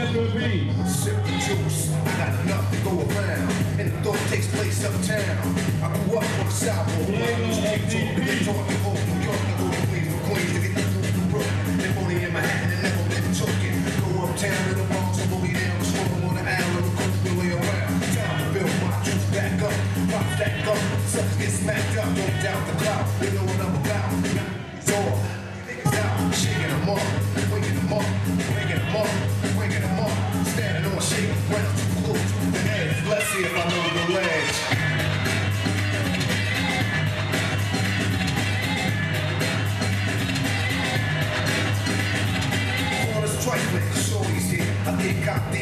Sip the juice, I got enough to go around, and the thought takes place uptown. I grew up on the Southport, they taught me old New York, I go to Queens to get the food from Brooklyn. They only in Manhattan and never been took it. Go uptown to the Bronx and boogie down the storm on the island, the coast the way around. Time to build my juice back up, pop stack up, suckers get smacked up, don't doubt the clout. They know what I'm about. Door, niggas out, shaking them up, waking them up, waking them up, waking them up. Standing on shaking ground too close to the edge. Let's see if I know the ledge. Trifling, shorty's here. I think I'm